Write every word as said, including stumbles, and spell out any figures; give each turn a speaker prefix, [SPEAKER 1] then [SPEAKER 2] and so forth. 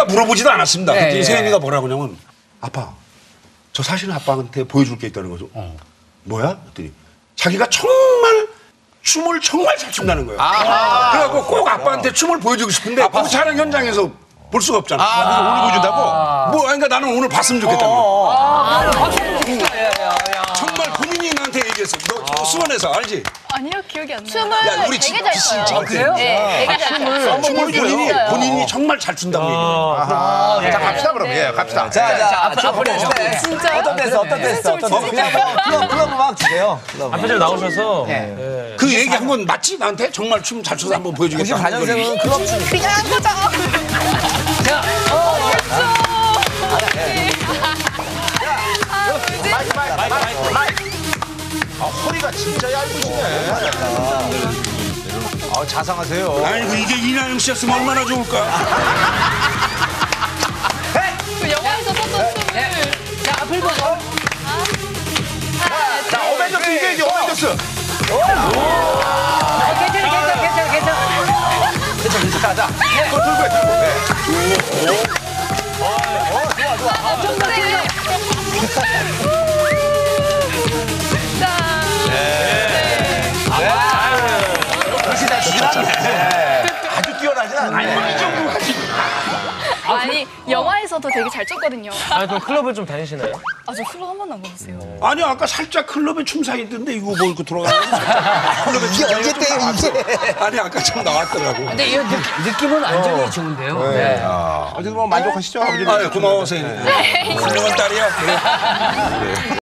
[SPEAKER 1] 제가 물어보지도 않았습니다.
[SPEAKER 2] 네,
[SPEAKER 1] 그때
[SPEAKER 2] 네.
[SPEAKER 1] 세연이가 뭐라고 하냐면 아빠 저 사실은 아빠한테 보여줄 게 있다는 거죠. 어. 뭐야? 그랬더니 자기가 정말 춤을 정말 잘 춘다는 거예요. 아하. 그래갖고 꼭 아빠한테 춤을 보여주고 싶은데 그 촬영 현장에서 볼 수가 없잖아.
[SPEAKER 3] 아, 그래서 오늘 보여준다고?
[SPEAKER 1] 뭐, 그러니까 나는 오늘 봤으면 좋겠다는 거야.
[SPEAKER 2] 아, 박수를 주겠다. 야, 야, 야.
[SPEAKER 1] 정말 본인이 나한테 얘기했어. 너, 너 수원에서 알지?
[SPEAKER 4] 아니요, 기억이 안 나요.
[SPEAKER 5] 춤을
[SPEAKER 1] 야, 우리
[SPEAKER 5] 되게
[SPEAKER 1] 지-
[SPEAKER 5] 잘
[SPEAKER 1] 지-
[SPEAKER 5] 춰요.
[SPEAKER 1] 지-
[SPEAKER 2] 그래요?
[SPEAKER 5] 네, 되게 잘 춰요.
[SPEAKER 1] 춤을 본인이,
[SPEAKER 5] 있어요.
[SPEAKER 1] 본인이 정말 잘 춘다고 얘기해요.
[SPEAKER 3] 아하. 자, 갑시다, 그럼. 예, 갑시다.
[SPEAKER 6] 자, 자, 앞으로
[SPEAKER 2] 앞으로
[SPEAKER 6] 앞으로
[SPEAKER 2] 네.
[SPEAKER 4] 진짜요?
[SPEAKER 6] 어떤 데서 어떤 데서 어떤 데서 그냥 뭐 클럽 클럽 음악 주세요. 클럽.
[SPEAKER 7] 앞에 좀 나오셔서
[SPEAKER 1] 그 얘기 한 건 맞지? 나한테? 정말 춤 잘 춰서 한번 보여주겠다.
[SPEAKER 6] 구십사 년생은 클럽 춤.
[SPEAKER 2] 자, 어,
[SPEAKER 3] 아, 허리가 진짜 얇으시네. 아, 자상하세요.
[SPEAKER 1] 아이고, 이게 이나영 씨였으면 얼마나 좋을까?
[SPEAKER 4] 그 영화에서 썼던 춤을.
[SPEAKER 2] 네. 자, 앞을 보고.
[SPEAKER 3] 자, 어벤져스 이겨야지, 어벤져스.
[SPEAKER 2] 아, 괜찮아, 괜찮아, 괜찮아, 괜찮아.
[SPEAKER 3] 괜찮아, 괜찮아. 자, 자. 그거 들고 해, 들고. 네.
[SPEAKER 2] 아, 좀 더, 좀 더.
[SPEAKER 3] 그렇게 잘 주진 않네. 아주 뛰어나진 않네.
[SPEAKER 4] 아니, 영화에서도 되게 잘 췄거든요.
[SPEAKER 7] 아니 그럼 클럽을 좀 다니시나요?
[SPEAKER 4] 아, 저 클럽 한 번도 안 가봤어요.
[SPEAKER 1] 아니, 아까 살짝 클럽에 춤사 있던데 이거 뭐 이렇게 돌아가는 거 클럽에
[SPEAKER 6] 이게 언제 때요 이게?
[SPEAKER 1] 아니, 아까 좀 나왔더라고.
[SPEAKER 2] 근데 이 느, 느낌은 완전히 좋은데요. 네.
[SPEAKER 3] 어쨌든 뭐 만족하시죠, 아버님?
[SPEAKER 1] 아, 고마워, 선생님. 훌륭한 딸이야. 그래.